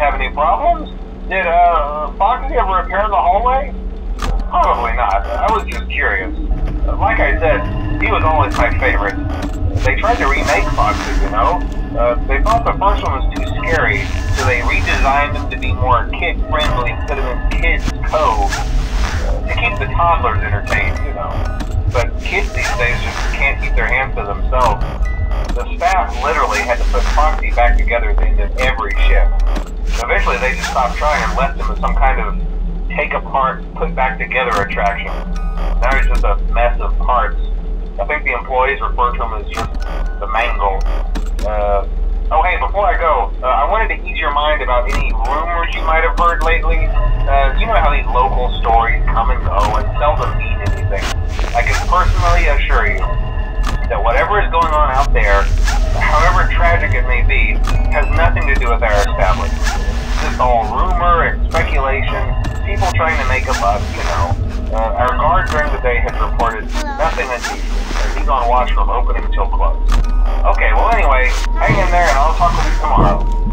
have any problems? Did Foxy ever appear in the hallway? Probably not. I was just curious. Like I said, he was always my favorite. They tried to remake Foxy, you know? They thought the first one was too scary, so they redesigned him to be more kid-friendly instead of in Kids Cove. To keep the toddlers entertained, you know. But kids these days just can't keep their hands to themselves. The staff literally had to put Foxy back together at the end of every shift. Eventually they just stopped trying and left him as some kind of take-apart, put-back-together attraction. Now he's just a mess of parts. I think the employees refer to him as just the mangle. Oh hey, before I go, I wanted to ease your mind about any rumors you might have heard lately. You know how these local stories come and go and seldom mean anything. I can personally assure you that whatever is going on out there, however tragic it may be, has nothing to do with our establishment. It's just all rumor and speculation, people trying to make a buck, you know. Our guard during the day has reported nothing unusual, and he's on watch from opening till close. Okay, well anyway, hang in there and I'll talk with you tomorrow.